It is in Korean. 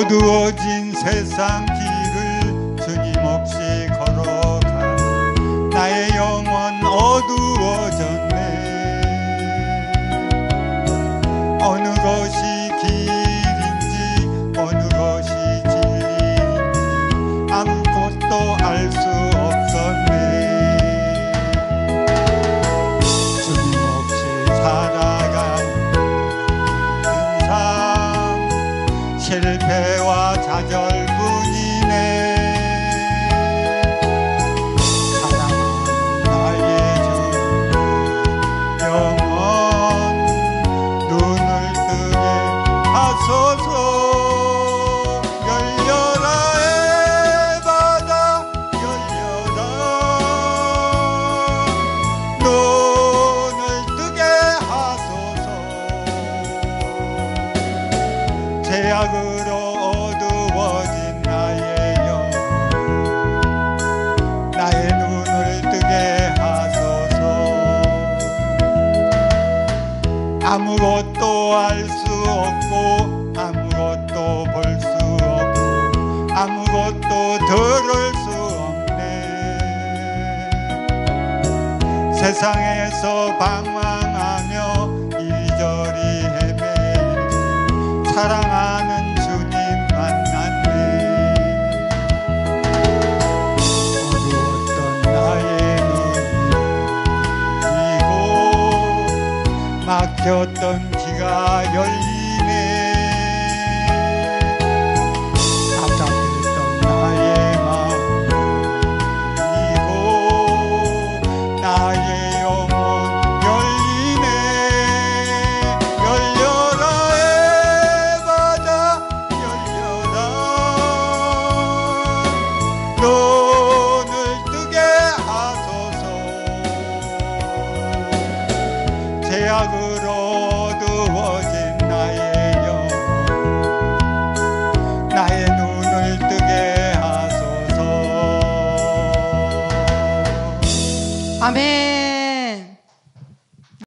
어두워진 세상 길을 주님 없이 걸어가 나의 영혼 어두워졌네. 어느 것이 길인지 어느 것이 진리인지 아무것도 알 수 없었네. 주님 없이 살아가는 삶 실패와 좌절뿐이네. 사랑하는 나의 주님 영원 눈을 뜨게 하소서. 열려라 에바다 열려라. 눈을 뜨게 하소서. 죄악으로 어두워진 나의 영혼 나의 눈을 뜨게 하소서. 아무것도 알 수 없고 아무것도 볼 수 없고 아무것도 들을 수 없네. 세상에서 방황하며 이리저리 헤매일 때 사랑하는 주님 만났네. 어두웠던 나의 눈이 열리고 막혔던 귀가 열리네. 답답했던 나의 마음 열리고 나의 영혼 열리네. 열려라 에바다 열려라. 눈을 뜨게 하소서. 죄악으로 어두워진 나의 영혼 나의 눈을 뜨게 하소서. 아멘.